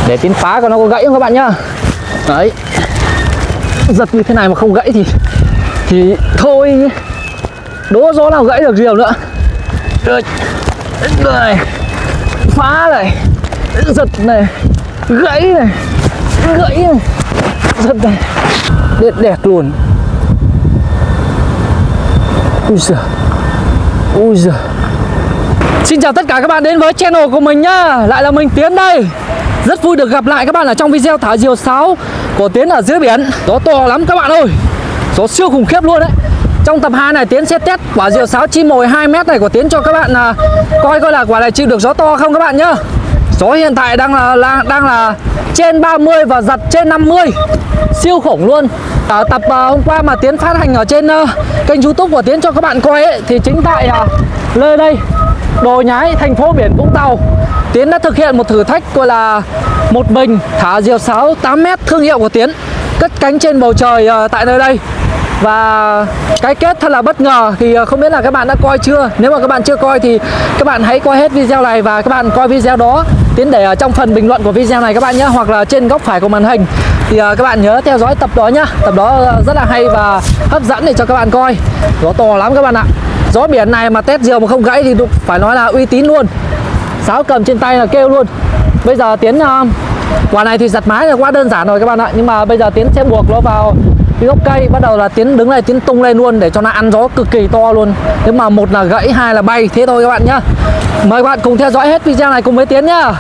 để Tiến phá coi nó có gãy không các bạn nhá. Đấy, giật như thế này mà không gãy thì thôi, đố gió nào gãy được diều nữa. Đây, phá này, giật này, gãy này, giật này, đẹp luôn. Ui giời. Xin chào tất cả các bạn đến với channel của mình nhá. Lại là mình Tiến đây. Rất vui được gặp lại các bạn ở trong video thả diều sáo của Tiến ở dưới biển. Gió to lắm các bạn ơi, gió siêu khủng khiếp luôn đấy. Trong tập 2 này Tiến sẽ test quả diều sáo chim mồi 2m này của Tiến cho các bạn coi là quả này chịu được gió to không các bạn nhá. Gió hiện tại đang là trên 30 và giật trên 50, siêu khủng luôn. Ở tập hôm qua mà Tiến phát hành ở trên kênh YouTube của Tiến cho các bạn coi ấy, thì chính tại nơi đây, Đồi Nhái, thành phố biển Vũng Tàu, Tiến đã thực hiện một thử thách gọi là một mình thả diều sáo 8m thương hiệu của Tiến, cất cánh trên bầu trời tại nơi đây. Và cái kết thật là bất ngờ. Thì không biết là các bạn đã coi chưa. Nếu mà các bạn chưa coi thì các bạn hãy coi hết video này và các bạn coi video đó. Tiến để ở trong phần bình luận của video này các bạn nhé, hoặc là trên góc phải của màn hình. Thì các bạn nhớ theo dõi tập đó nhá. Tập đó rất là hay và hấp dẫn để cho các bạn coi. Gió to lắm các bạn ạ. Gió biển này mà test diều mà không gãy thì phải nói là uy tín luôn. Sáo cầm trên tay là kêu luôn. Bây giờ Tiến quả này thì giật mái là quá đơn giản rồi các bạn ạ. Nhưng mà bây giờ Tiến sẽ buộc nó vào cái gốc cây, bắt đầu là Tiến đứng này, Tiến tung lên luôn để cho nó ăn gió cực kỳ to luôn. Nếu mà một là gãy, hai là bay, thế thôi các bạn nhá. Mời các bạn cùng theo dõi hết video này cùng với Tiến nhá.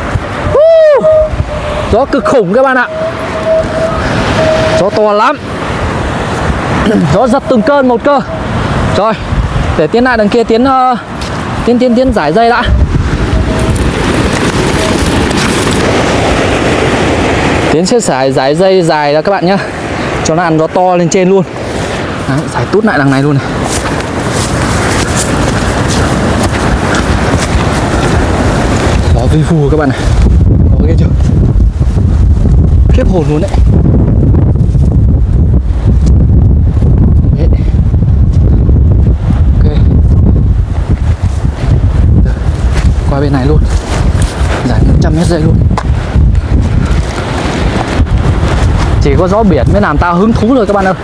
Gió cực khủng các bạn ạ. Gió to lắm. Gió giật từng cơn một cơ. Rồi, để Tiến lại đằng kia, Tiến giải dây đã. Tiến sẽ giải dây dài ra các bạn nhá, cho nó ăn gió to lên trên luôn. Đấy, giải tút lại đằng này luôn này. Gió vi vu các bạn này. Có nghe chưa? Khiếp hồn luôn đấy. Ok. Qua bên này luôn. Giải 100m dây luôn. Chỉ có gió biển mới làm tao hứng thú rồi các bạn ơi.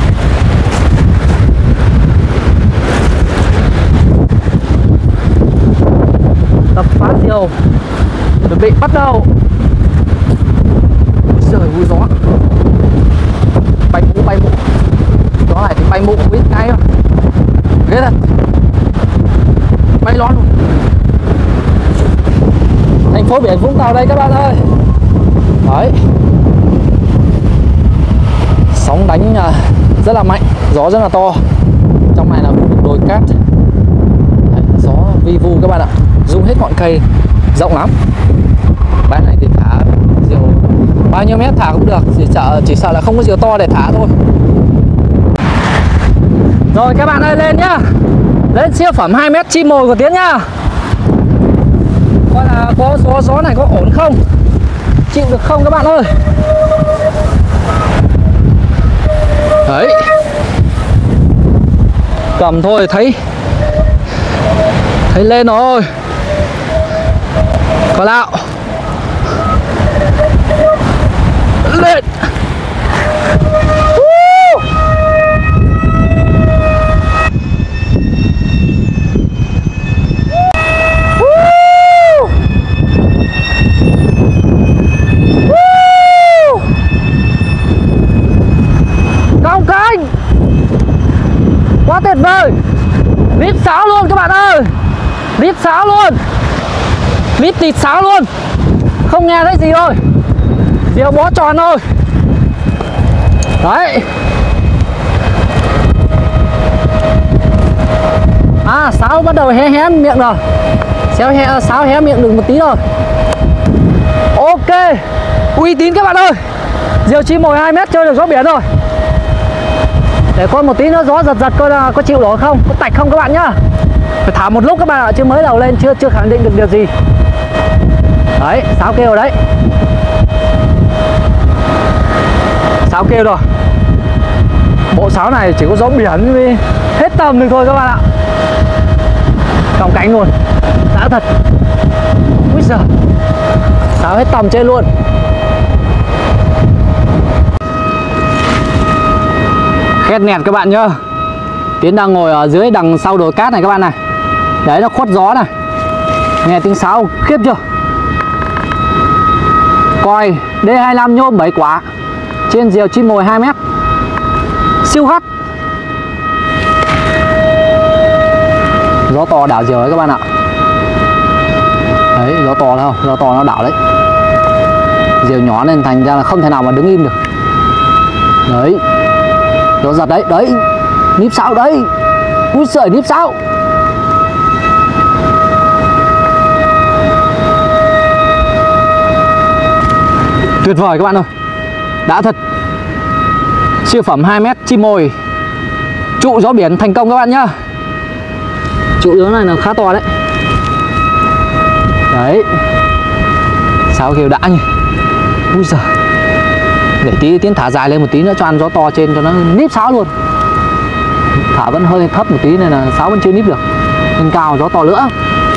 Tập phá diều chuẩn bị bắt đầu. Trời ơi gió. Bay mũ. Gió này thì bay mũ không biết ngay đâu. Ghê thật. Bay lón luôn. Thành phố biển Vũng Tàu đây các bạn ơi. Đấy. Sóng đánh rất là mạnh, gió rất là to. Trong này là khu vực đồi cát. Đấy, gió vi vu các bạn ạ, rung hết ngọn cây, rộng lắm. Ban này thì thả diều bao nhiêu mét thả cũng được, chỉ sợ là không có diều to để thả thôi. Rồi các bạn ơi, lên nhá. Lên siêu phẩm 2m chim mồi của Tiến nhá. Coi là có gió này có ổn không, chịu được không các bạn ơi. Đấy, cầm thôi thấy lên rồi. Có nào lên. Cong canh quá tuyệt vời. Vít sáo luôn các bạn ơi. Vít sáo luôn. Vít tịt sáo luôn. Không nghe thấy gì thôi. Diều bó tròn thôi. Đấy. Sáo bắt đầu hé miệng rồi. Sáo hé miệng được một tí rồi. Ok. Uy tín các bạn ơi. Diều chim mồi 2m chơi được gió biển rồi. Để coi một tí nữa gió giật coi là có chịu nổi không, có tạch không các bạn nhá. Phải thả một lúc các bạn ạ, chứ mới đầu lên chưa khẳng định được điều gì. Đấy, sáo kêu đấy. Sáo kêu rồi. Bộ sáo này chỉ có gió biển mới hết tầm được thôi các bạn ạ. Còng cánh luôn. Đã thật. Úi giời. Tháo hết tầm trên luôn. Khét nẹt các bạn nhá. Tiến đang ngồi ở dưới đằng sau đồi cát này các bạn này. Đấy, nó khuất gió này. Nghe tiếng sáo khiếp chưa. Còi D25 nhôm 7 quả. Trên diều chim mồi 2 mét. Siêu gắt. Gió to đảo diều đấy các bạn ạ. Đấy, gió to đâu, gió to nó đảo đấy. Diều nhỏ nên thành ra là không thể nào mà đứng im được. Đấy, gió giật đấy, đấy, níp sáo đấy. Úi giời, níp sáo. Tuyệt vời các bạn ơi. Đã thật. Siêu phẩm 2 mét chim mồi. Trụ gió biển thành công các bạn nhá. Trụ gió này là khá to đấy. Đấy. Sao kêu đã nhỉ. Úi giời. Để tí Tiến thả dài lên một tí nữa cho ăn gió to trên cho nó níp sáo luôn. Thả vẫn hơi thấp một tí nên là sáo vẫn chưa níp được. Lên cao gió to nữa.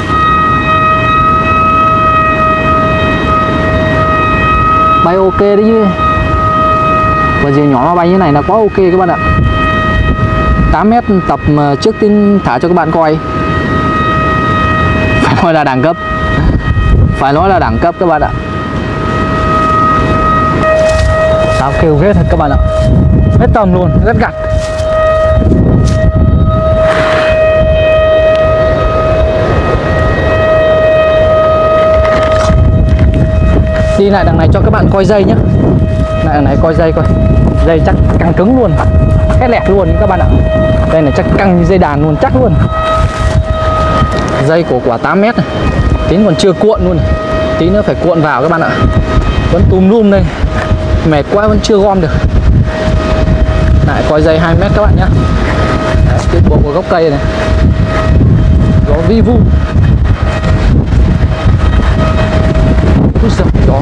Bay ok đấy chứ. Và diều nhỏ nó bay như này là quá ok các bạn ạ. 8 mét tập mà trước Tiến thả cho các bạn coi. Phải nói là đẳng cấp. Phải nói là đẳng cấp các bạn ạ. Sáo kêu ghê thật các bạn ạ. Hết tầm luôn, rất gặt. Đi lại đằng này cho các bạn coi dây nhé. Lại đằng này coi dây coi. Dây chắc căng cứng luôn. Khét lẹt luôn các bạn ạ. Đây này chắc căng như dây đàn luôn, chắc luôn. Dây của quả 8 mét này. Tín còn chưa cuộn luôn này. Tí nữa phải cuộn vào các bạn ạ. Vẫn túm lum đây. Mệt quá vẫn chưa gom được. Lại coi dây 2 mét các bạn nhé. Cái bộ của gốc cây này. Gió vi vu. Úi giời, gió.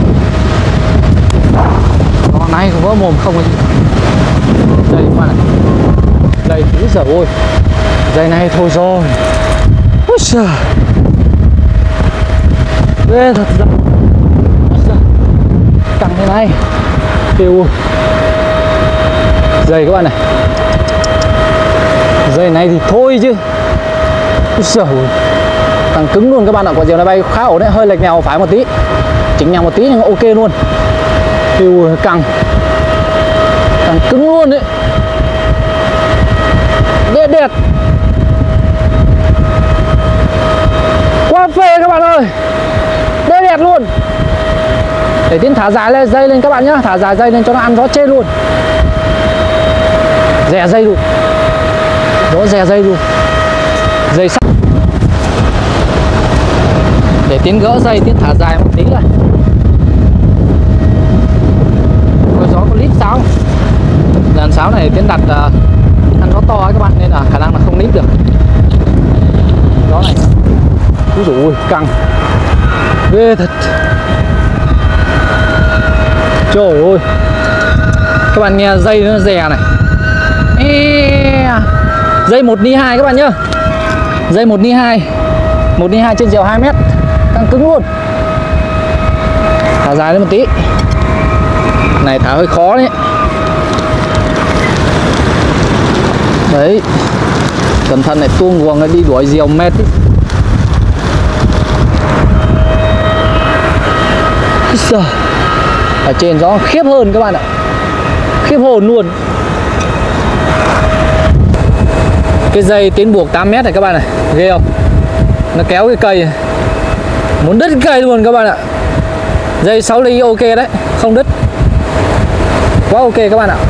Gió này cũng vỡ mồm không có gì. Đây các bạn ạ. Đây, úi giời ơi. Dây này thôi rồi. Úi giời. Ghê thật ra. Căng thế này. Kêu. Dây các bạn này. Dây này thì thôi chứ. Úi giời. Càng cứng luôn các bạn ạ. Quả diều này bay khá ổn đấy. Hơi lệch nhào phải một tí. Chỉnh nhào một tí nhưng ok luôn. Kêu căng. Càng cứng luôn đấy. Ghê đẹp. Quá phê các bạn ơi. Ghê đẹp luôn. Để Tiến thả dài lên dây lên các bạn nhá. Thả dài dây lên cho nó ăn gió trên luôn. Rè dây luôn. Gió rè dây luôn. Dây sắt. Để Tiến gỡ dây, Tiến thả dài một tí này. Có gió có lít sáo. Dàn sáo này Tiến đặt ăn gió to ấy các bạn, nên là khả năng là không lít được. Gió này. Úi dồi ôi, căng. Ghê thật. Trời ơi. Các bạn nghe dây nó rè này. Dây 1 ni 2 các bạn nhá. Dây 1 ni 2. 1 ni 2 trên diều 2 mét. Căng cứng luôn. Thả dài lên một tí. Này thả hơi khó đấy. Đấy. Cẩn thận này, tuông guồng này đi đuổi diều mệt ý. Ở trên gió khiếp hơn các bạn ạ. Khiếp hồn luôn. Cái dây Tiến buộc 8 mét này các bạn này. Ghê không? Nó kéo cái cây này. Muốn đứt cây luôn các bạn ạ. Dây 6 ly ok đấy. Không đứt. Quá ok các bạn ạ.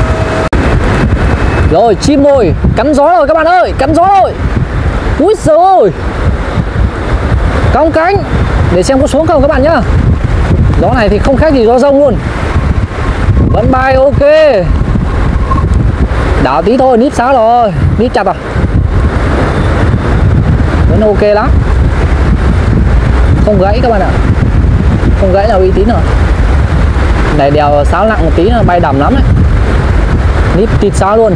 Rồi chim mồi cắn gió rồi các bạn ơi. Cắn gió rồi. Úi giời ơi. Cong cánh. Để xem có xuống không các bạn nhá. Gió này thì không khác gì gió rông luôn. Vẫn bay ok. Đảo tí thôi, níp sáo rồi. Níp chặt rồi. Vẫn ok lắm. Không gãy các bạn ạ. Không gãy là uy tín rồi. Này đèo sáo nặng một tí nó bay đầm lắm đấy. Níp tịt sáo luôn.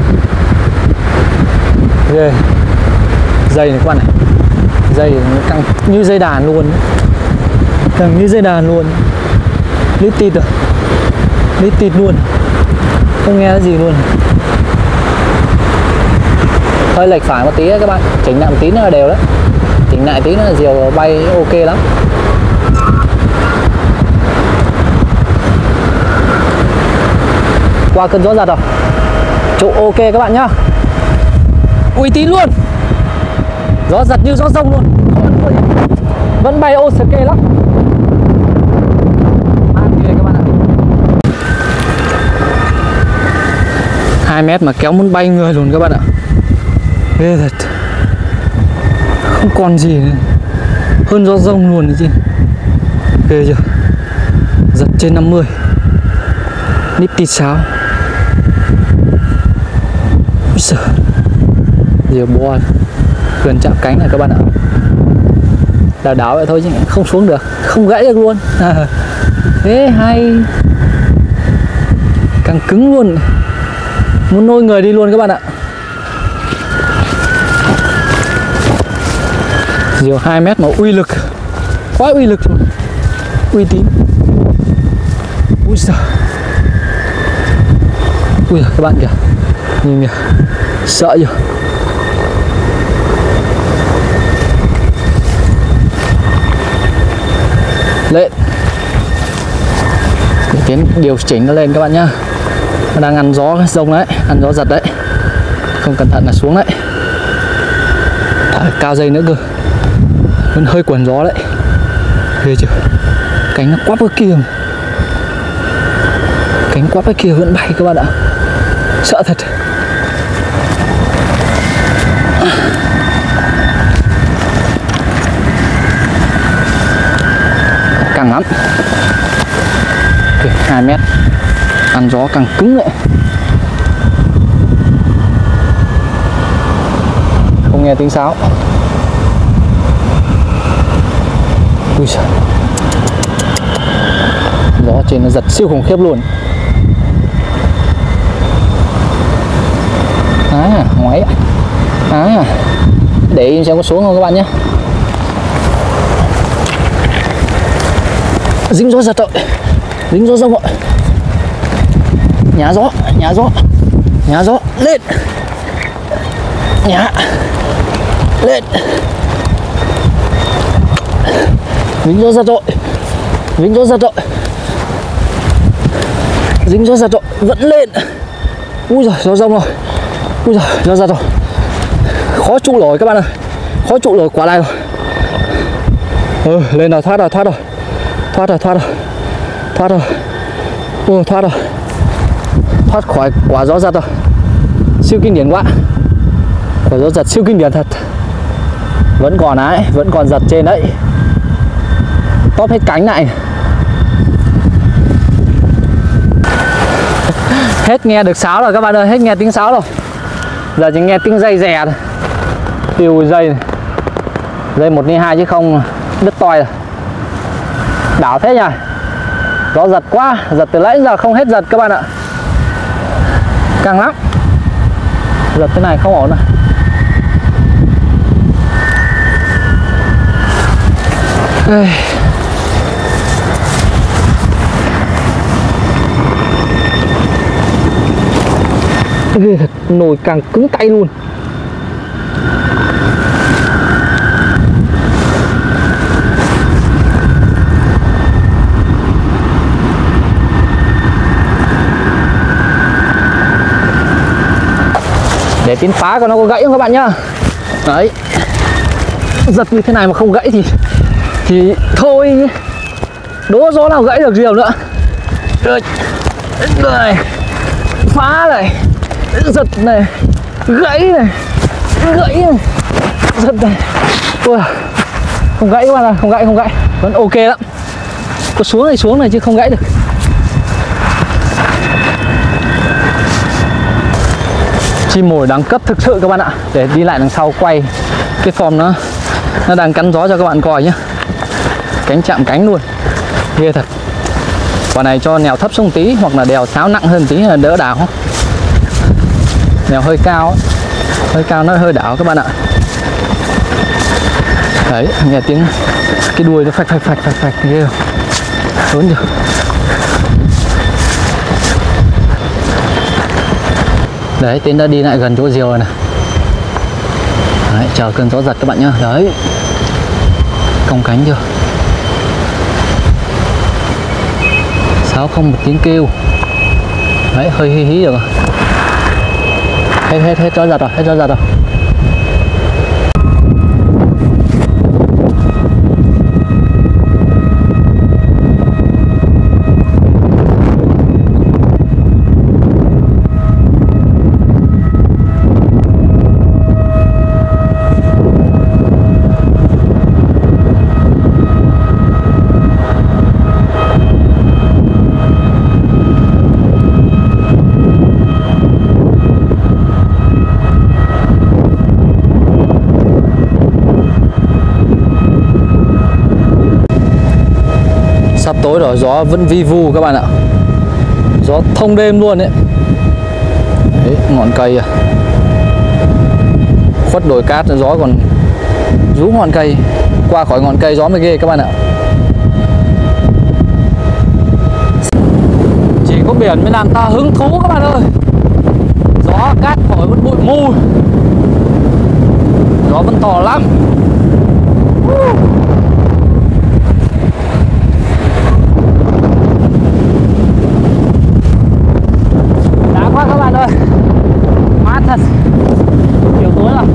Ghê. Dây này các bạn này. Dây nó căng như dây đàn luôn. Căng như dây đàn luôn. Lít tịt rồi, lít tịt luôn, không nghe cái gì luôn. Hơi lệch phải một tí đấy các bạn, chỉnh lại một tí nữa là đều đấy, chỉnh lại tí nữa là diều bay ok lắm. Qua cơn gió giật rồi, trụ ok các bạn nhá, uy tín luôn, gió giật như gió rông luôn, vẫn bay ok lắm. Các bạn ạ, 2 mét mà kéo muốn bay người luôn các bạn ạ, ghê thật, không còn gì nữa. Hơn gió rông luôn đấy chứ, ghê chưa, giật trên 50, nít tịt sáo. Diều bo gần chạm cánh này các bạn ạ, đảo đảo vậy thôi chứ không xuống được, không gãy được luôn. Thế hay, càng cứng luôn, muốn nôi người đi luôn các bạn ạ. Diều 2 mét mà uy lực, quá uy lực luôn, uy tín. Ui giời, ui giời, các bạn kìa, nhìn kìa, sợ chưa. Lên, để tiến điều chỉnh nó lên các bạn nhá, nó đang ăn gió rông đấy, ăn gió giật đấy, không cẩn thận là xuống đấy. Cao dây nữa cơ, vẫn hơi quẩn gió đấy, ghê chưa, cánh nó quắp cái kia, cánh quắp cái kia vẫn bay các bạn ạ, sợ thật. Căng lắm, 2 mét ăn gió càng cứng lại, không nghe tiếng sáo. Ui giời, gió trên nó giật siêu khủng khiếp luôn. Ngoáy để im xem có xuống không các bạn nhé. Dính gió giật rồi, dính gió rông rồi, nhá gió lên, nhá lên, dính gió giật rồi, dính gió giật rồi, vẫn lên. Ui giời, gió rông rồi, ui giời, gió giật rồi, khó trụ nổi các bạn ơi, khó trụ nổi quả này rồi. Lên nào, thoát rồi, thoát rồi, thoát khỏi quả gió giật rồi, siêu kinh điển quá, quả gió giật siêu kinh điển thật, vẫn còn ấy, vẫn còn giật trên đấy, tóp hết cánh lại. Hết nghe được sáo rồi các bạn ơi, hết nghe tiếng sáo rồi, giờ chỉ nghe tiếng dây rè thôi, tiêu dây này, dây 1 ly 2 chứ không đứt toi rồi. Đảo thế nhỉ, gió giật quá, giật từ nãy giờ không hết giật các bạn ạ, căng lắm, giật thế này không ổn rồi. Ghê thật, nồi càng cứng tay luôn. Để tiến phá coi nó có gãy không các bạn nhá. Đấy, giật như thế này mà không gãy thì thôi, đố gió nào gãy được diều nữa. Đây, phá này, giật này, gãy này, giật này. Ui, không gãy các bạn ơi, không gãy, vẫn ok lắm. Có xuống này chứ không gãy được. Chim mồi đẳng cấp thực sự các bạn ạ. Để đi lại đằng sau quay cái form nó đang cắn gió cho các bạn coi nhé. Cánh chạm cánh luôn, ghê thật. Quả này cho nèo thấp xuống tí, hoặc là đèo sáo nặng hơn tí là đỡ đảo. Nèo hơi cao nó hơi đảo các bạn ạ. Đấy, nghe tiếng cái đuôi nó phạch ghê không? Lớn chưa? Đấy, Tiến đã đi lại gần chỗ diều rồi này. Đấy, chờ cơn gió giật các bạn nhá. Đấy, cong cánh chưa, sáo không một tiếng kêu. Đấy, hơi hí hí rồi. Hết gió giật rồi, hết gió giật rồi. Sắp tối rồi, gió vẫn vi vu các bạn ạ. Gió thông đêm luôn đấy. Đấy, ngọn cây à. Khuất đồi cát, gió còn rú ngọn cây. Qua khỏi ngọn cây gió mới ghê các bạn ạ. Chỉ có biển mới làm ta hứng thú các bạn ơi. Gió cát thổi vẫn bụi mù. Gió vẫn to lắm. Quá các bạn ơi, mát thật, chiều tối rồi.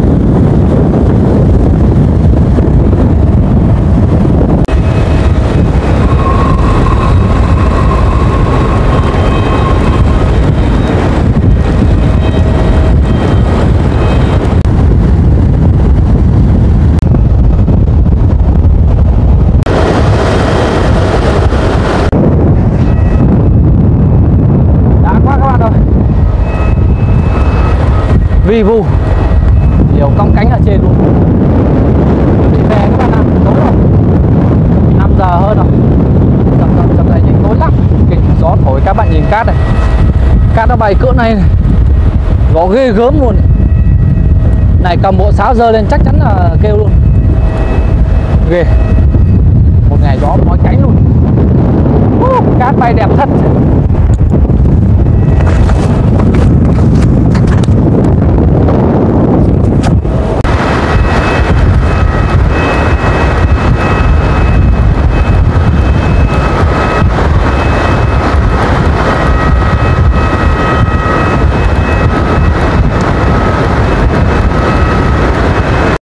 Vi vu nhiều cong cánh ở trên luôn. Đi về các bạn ạ, tối rồi, 5 giờ hơn rồi. Chậm này nhanh tối lắm. Kinh gió thổi các bạn nhìn cát này, cát nó bay cỡ này, gió ghê gớm luôn này. Cầm bộ sáo giơ lên chắc chắn là kêu luôn. Ghê, một ngày gió mỏi cánh luôn. Cát bay đẹp thật.